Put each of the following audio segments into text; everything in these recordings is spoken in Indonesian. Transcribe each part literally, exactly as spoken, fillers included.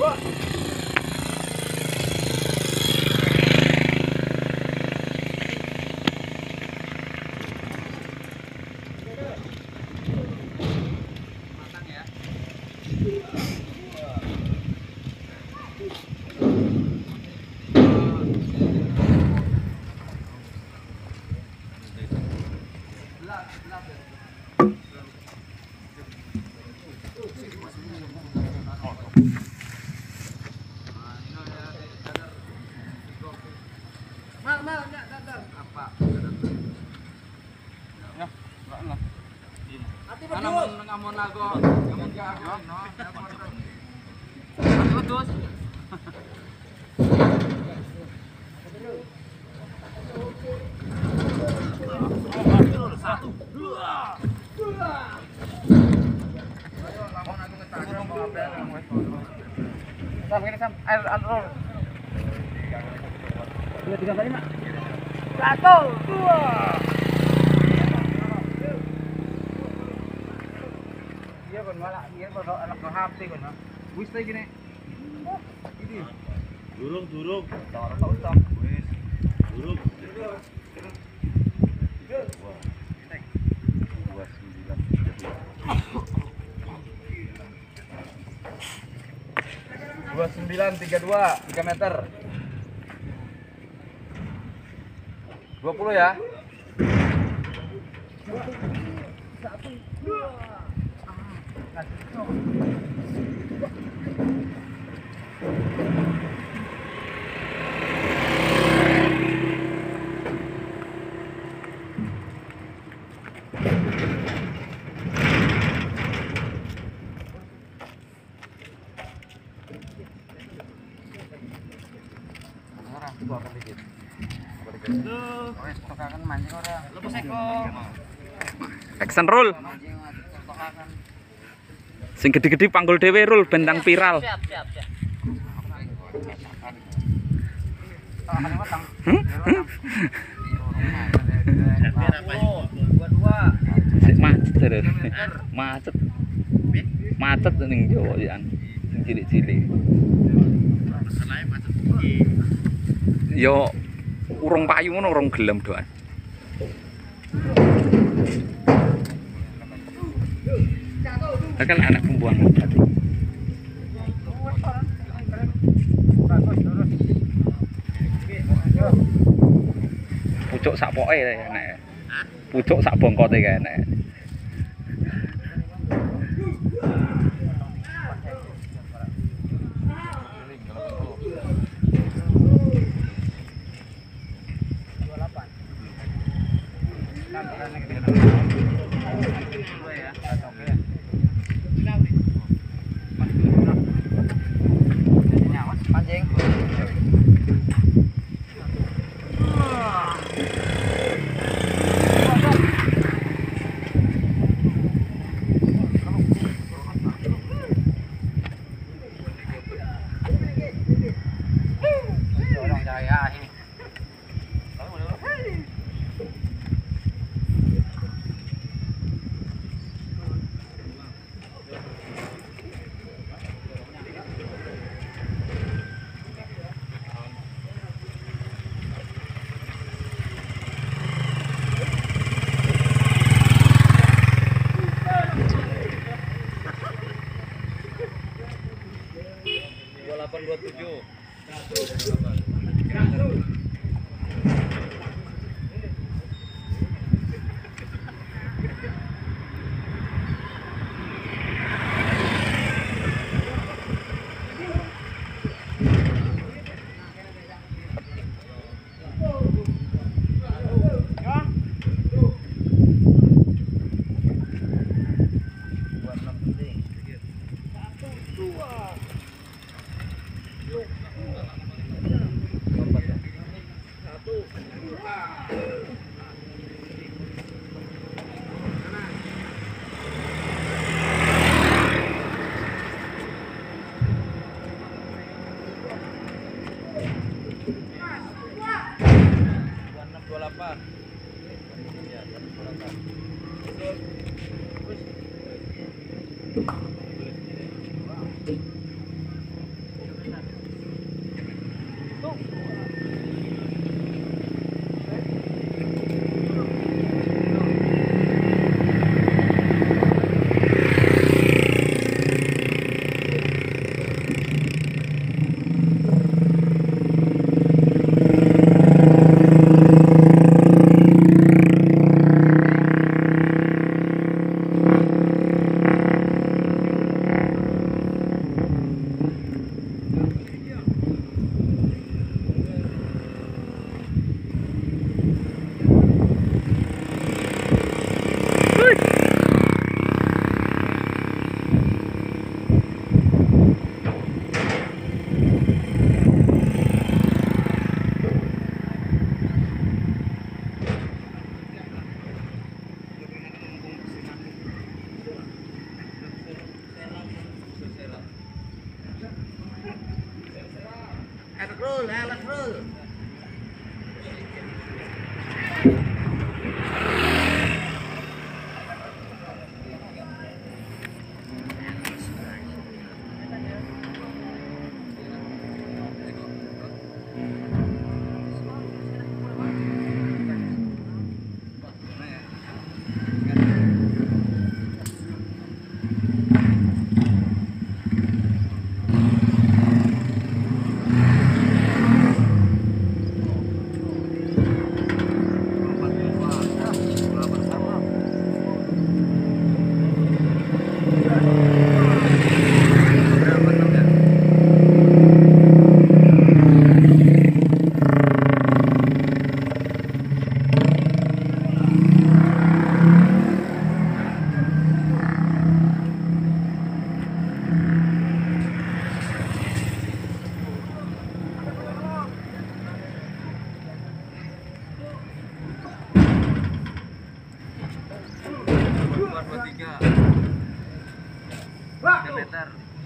Namun nago, namun ka ako, no? Ano dos? Satu, dua, dua. Ayo, namun aku ngetak mau apa yang wes. Sam, ini sam, air roll. Dua tiga kali mak. Satu, dua. Iya kan malah dia kalau anak ke H P kan. Wis teh gini. Ini. Durung durung. Tahu tahu tahu. Wis. Durung. dua sembilan tiga dua tiga meter. dua puluh ya. Satu dua. Action roll. Sing gede-gede panggul dhewe roll bentang viral. Siap, siap, siap. Hmm? Hmm? Sik macet terus. Macet. Macet ning Jawa yan. Sing cilik-cilik. Masalahe macet iki. Yo urung payu ngono urung gelem doan. Kan anak pembuang berarti. Pucuk sak poke enek. Pucuk sak bongkote kae enek. delapan dua tujuh. Rul, alat Rul. Tiga meter.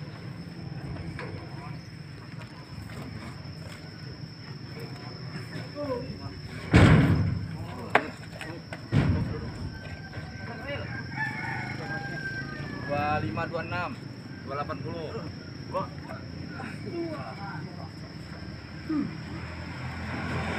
Dua lima dua enam dua delapan puluh. Wah.